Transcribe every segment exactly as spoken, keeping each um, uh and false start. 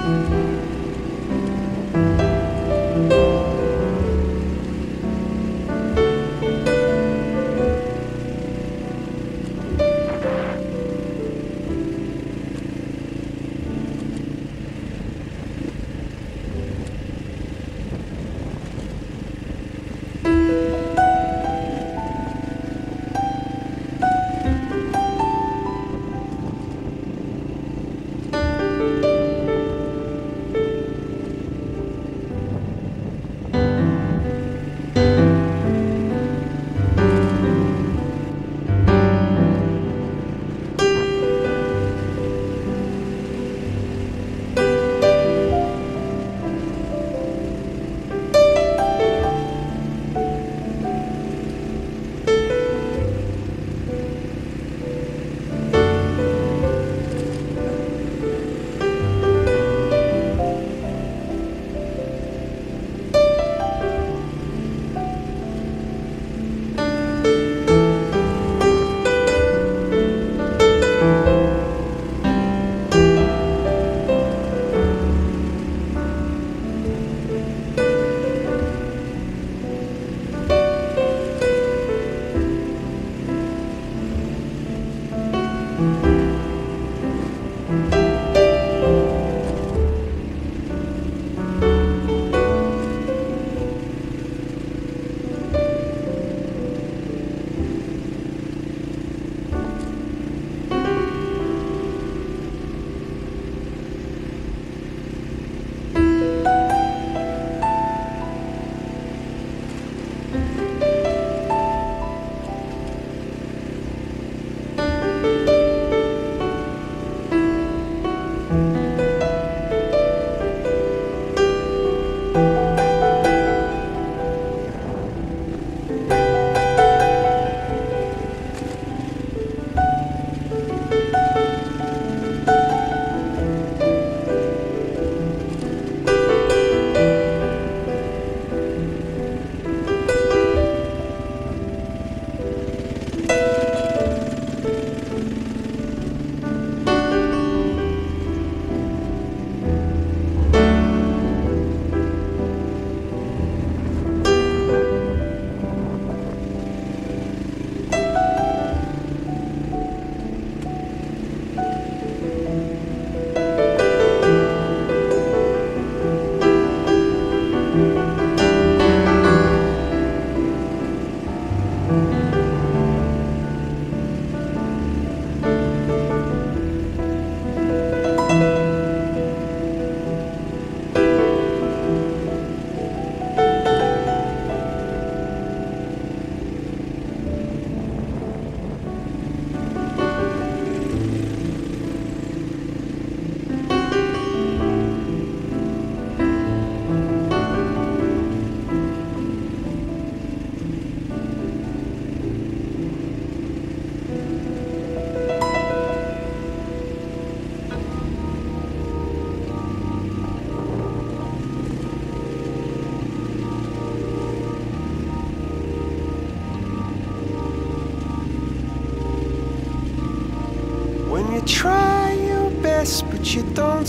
try your best, but you don't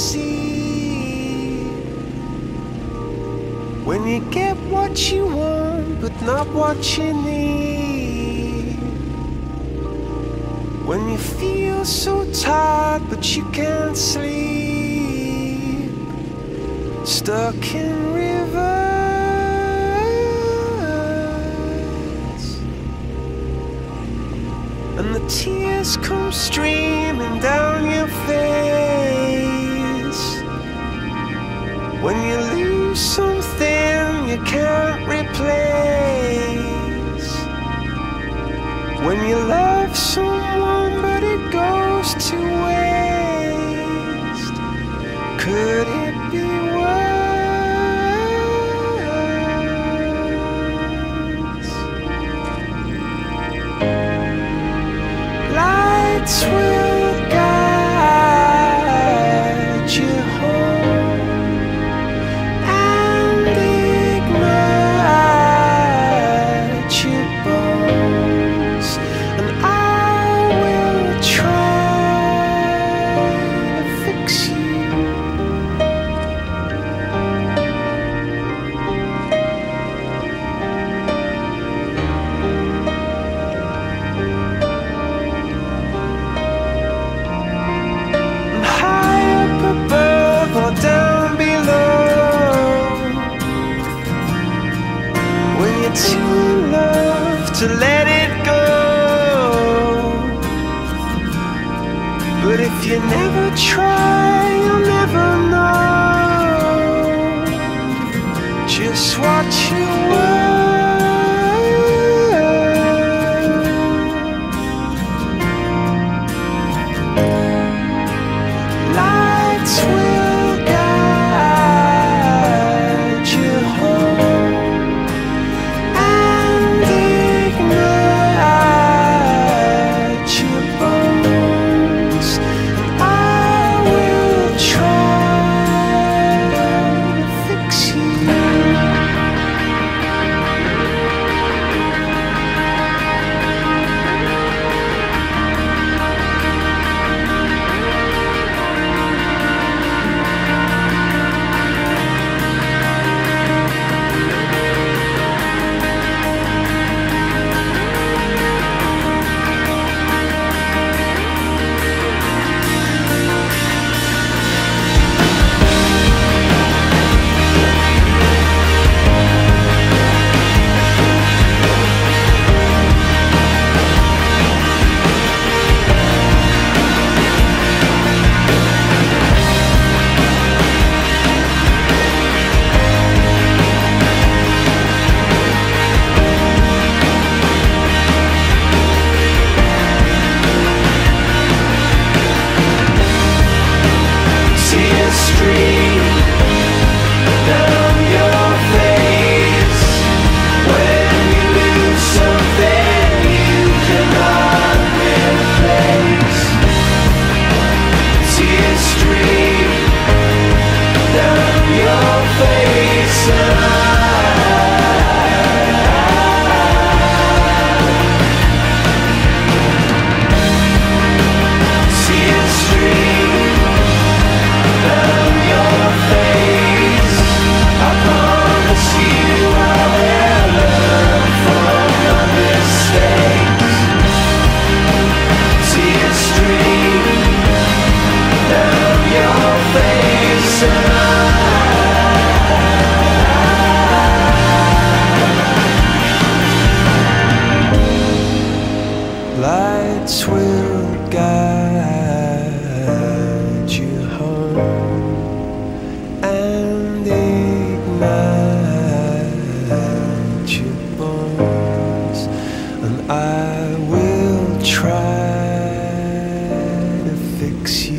succeed. When you get what you want, but not what you need. When you feel so tired, but you can't sleep. Stuck in rivers, and the tears come streaming down your face. When you lose something you can't replace. When you love someone but it goes to waste. Could it be worse? Lights will guide you home and ignite your bones, and I will try to fix you a stream down your face. When you lose something you cannot replace, tears stream down your face. And I see a stream down your face. I promise you I will learn from my mistakes. See a stream down your face. And lights will guide you home and ignite your bones, and I will try to fix you.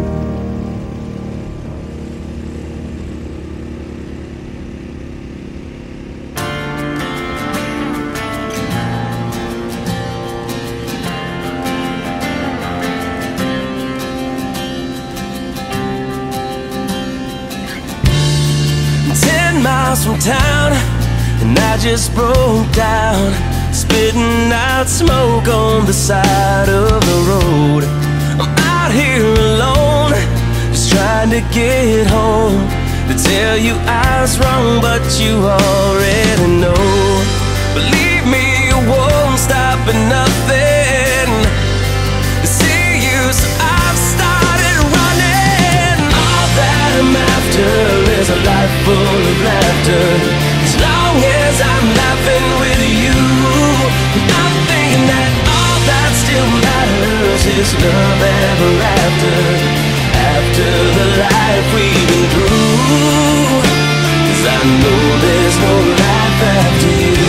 Ten miles from town, and I just broke down, spitting out smoke on the side of the road. I'm out here alone, just trying to get home, to tell you I was wrong, but you already know. Believe me, you won't stop at nothing to see you, so I've started running. All that I'm after is a life full of laughter, as long as I'm laughing with you. I'm thinking that all that still matters is love ever after, after the life we've been through, 'cause I know there's no life after you.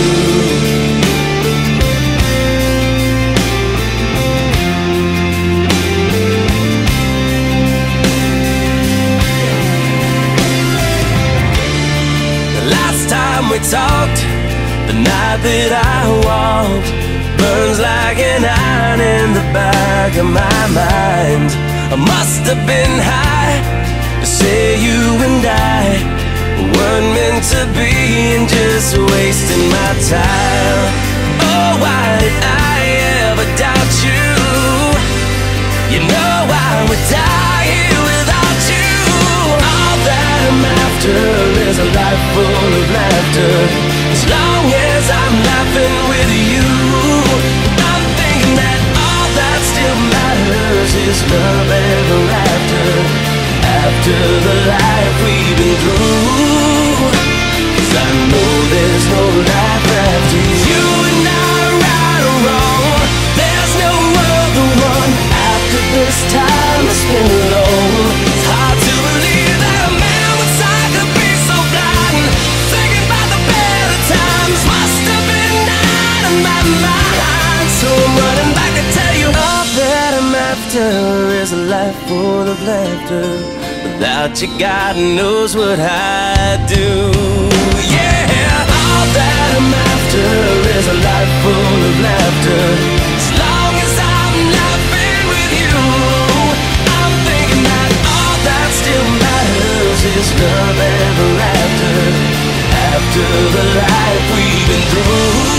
Time we talked, the night that I walked, burns like an iron in the back of my mind. I must have been high to say you and I weren't meant to be, and just wasting my time. Oh, why did I ever doubt you? You know I would die here without you. All that I'm after is a life full of laughter, as long as I'm laughing with you. I'm thinking that all that still matters is love ever after, after the life we've been through, 'cause I know there's no life after you. You and I, right or wrong, there's no other one after this time has been alone. It's hard to believe that a man with sight could be so blind, thinking about the better times must have been out of my mind. So I'm running back to tell you all that I'm after is a life full of laughter. Without you, God knows what I'd do. Yeah, all that I'm after is a life full of laughter, as long as I'm laughing with you. I'm thinking that all that still matters is love ever after, after the life we've been through.